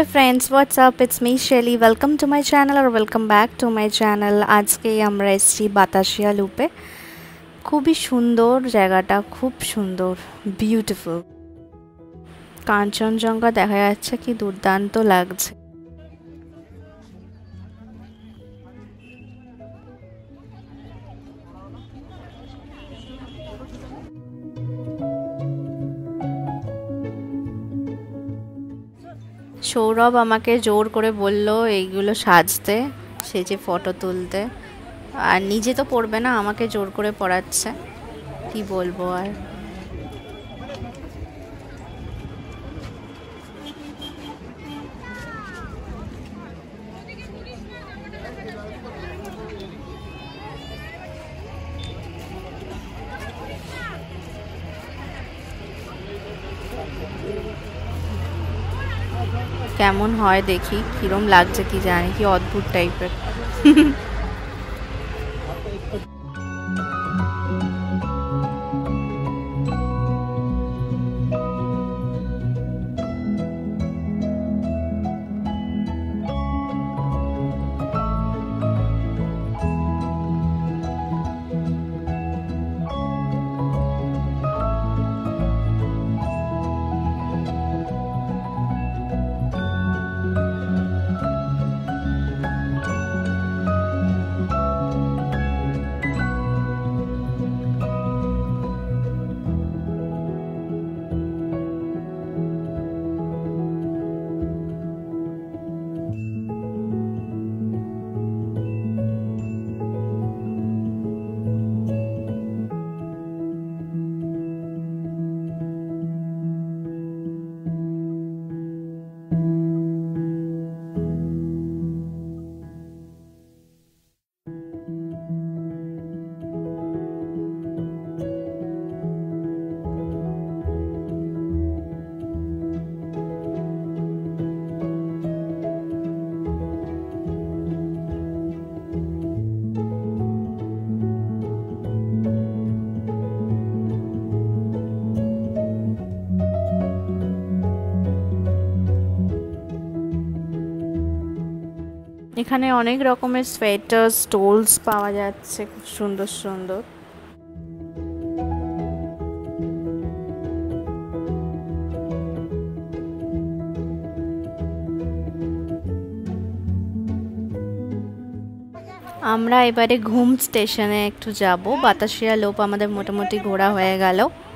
Hello friends, what's up? It's me Shelly. Welcome to my channel or welcome back to my channel. আজকে আমরা এসেছি বাতাসিয়া লুপে। খুবই সুন্দর জায়গাটা, খুব সুন্দর, বিউটিফুল। কাঞ্চনজঙ্ঘা দেখা যাচ্ছে, কি দুর্দান্ত লাগছে। সৌরভ আমাকে জোর করে বলল এইগুলো সাজতে, সেজে ফটো তুলতে, আর নিজে তো পড়বে না, আমাকে জোর করে পড়াচ্ছে। কি বলবো আর। কেমন হয় দেখি, কিরম লাগছে কি জানি, কি অদ্ভুত টাইপের। এখানে অনেক রকমের সোয়েটার স্টোলস পাওয়া যাচ্ছে, খুব সুন্দর সুন্দর। আমরা এবারে ঘুম স্টেশনে একটু যাব। বাতাসিয়া লোপ আমাদের মোটামুটি ঘোরা হয়ে গেল।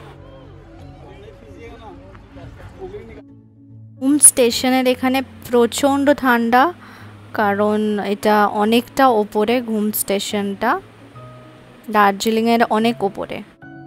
ঘুম স্টেশনের এখানে প্রচণ্ড ঠান্ডা, কারণ এটা অনেকটা ওপরে। ঘুম স্টেশনটা দার্জিলিংয়ের অনেক ওপরে।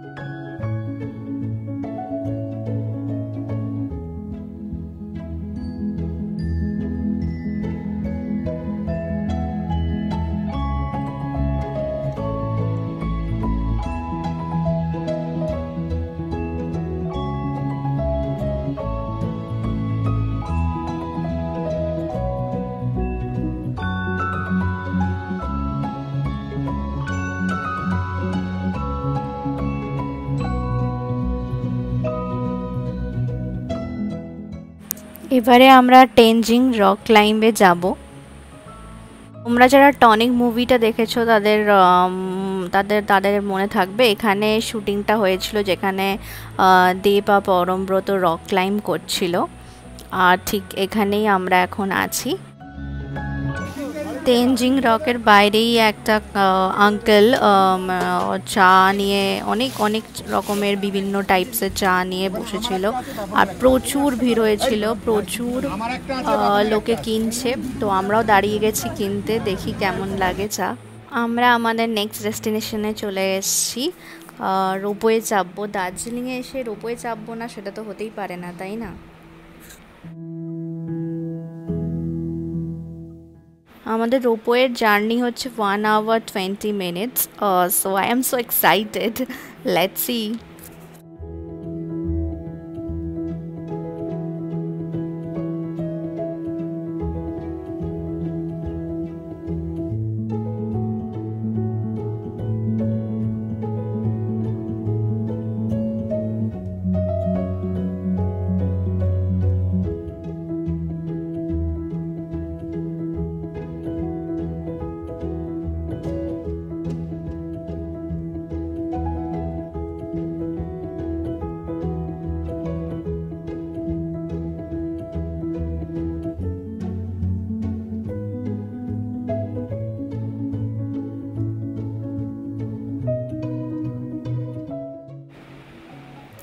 এবারে আমরা টেনজিং রক ক্লাইম্বে যাব। তোমরা যারা টনিক মুভিটা দেখেছো তাদের তাদের তাদের মনে থাকবে, এখানে শুটিংটা হয়েছিল, যেখানে দেব আর পরমব্রত রক ক্লাইম্ব করছিল। আর ঠিক এখানেই আমরা এখন আছি। তেনজিং রকের বাইরেই একটা আঙ্কেল চা নিয়ে, অনেক অনেক রকমের বিভিন্ন টাইপসের চা নিয়ে বসেছিল, আর প্রচুর ভিড় হয়েছিল, প্রচুর লোকে কিনছে। তো আমরাও দাঁড়িয়ে গেছি কিনতে, দেখি কেমন লাগে চা। আমরা আমাদের নেক্সট ডেস্টিনেশনে চলে এসেছি। রোপওয়ে চাপবো। দার্জিলিংয়ে এসে রোপওয়ে চাপবো না, সেটা তো হতেই পারে না, তাই না? আমাদের রোপওয়ের জার্নি হচ্ছে 1 hour 20 minutes. So I am so excited. Let's see.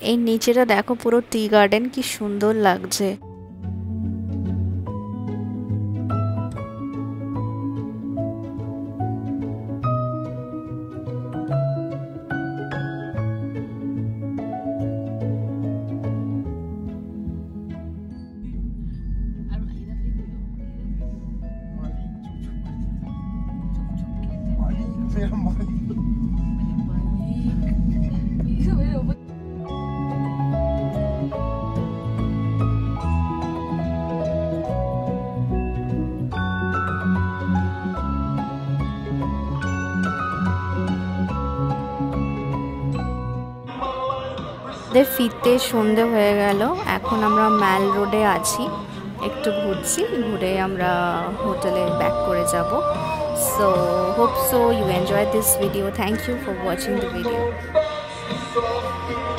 এই নিচেটা দেখো পুরো টি গার্ডেন, কি সুন্দর লাগছে। ফিরতে সন্ধে হয়ে গেল, এখন আমরা ম্যাল রোডে আছি, একটু ঘুরছি, ঘুরে আমরা হোটেলে ব্যাক করে যাব। So hope so you enjoy this video. Thank you for watching the video.